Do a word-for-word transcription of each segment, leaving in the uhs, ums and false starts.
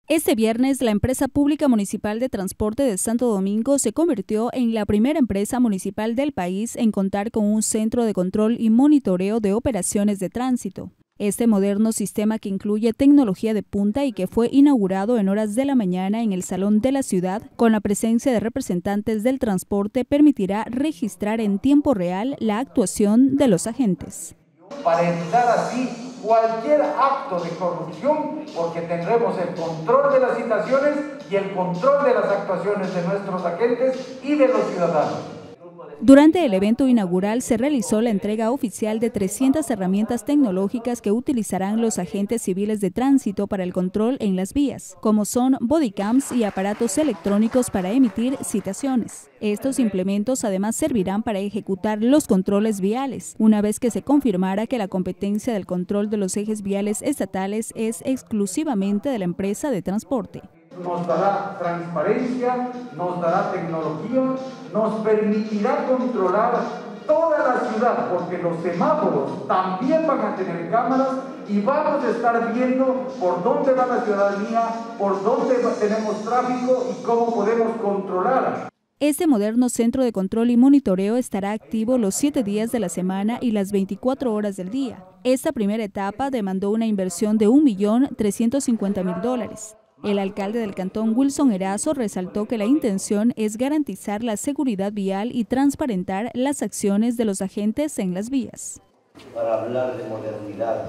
Este viernes, la empresa pública municipal de transporte de Santo Domingo se convirtió en la primera empresa municipal del país en contar con un centro de control y monitoreo de operaciones de tránsito. Este moderno sistema, que incluye tecnología de punta y que fue inaugurado en horas de la mañana en el Salón de la Ciudad, con la presencia de representantes del transporte, permitirá registrar en tiempo real la actuación de los agentes. Para evitar así cualquier acto de corrupción, porque tendremos el control de las citaciones y el control de las actuaciones de nuestros agentes y de los ciudadanos. Durante el evento inaugural se realizó la entrega oficial de trescientas herramientas tecnológicas que utilizarán los agentes civiles de tránsito para el control en las vías, como son bodycams y aparatos electrónicos para emitir citaciones. Estos implementos además servirán para ejecutar los controles viales, una vez que se confirmara que la competencia del control de los ejes viales estatales es exclusivamente de la empresa de transporte. Nos dará transparencia, nos dará tecnología, nos permitirá controlar toda la ciudad, porque los semáforos también van a tener cámaras y vamos a estar viendo por dónde va la ciudadanía, por dónde tenemos tráfico y cómo podemos controlar. Este moderno centro de control y monitoreo estará activo los siete días de la semana y las veinticuatro horas del día. Esta primera etapa demandó una inversión de un millón trescientos cincuenta mil dólares. El alcalde del cantón, Wilson Erazo, resaltó que la intención es garantizar la seguridad vial y transparentar las acciones de los agentes en las vías. Para hablar de modernidad,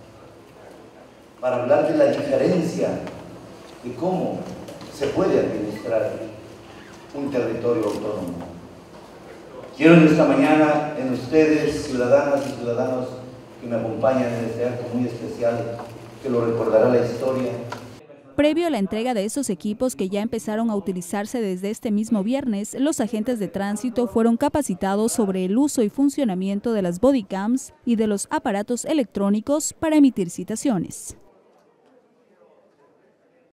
para hablar de la diferencia y cómo se puede administrar un territorio autónomo. Quiero en esta mañana, en ustedes, ciudadanas y ciudadanos que me acompañan en este acto muy especial, que lo recordará la historia. Previo a la entrega de esos equipos, que ya empezaron a utilizarse desde este mismo viernes, los agentes de tránsito fueron capacitados sobre el uso y funcionamiento de las bodycams y de los aparatos electrónicos para emitir citaciones.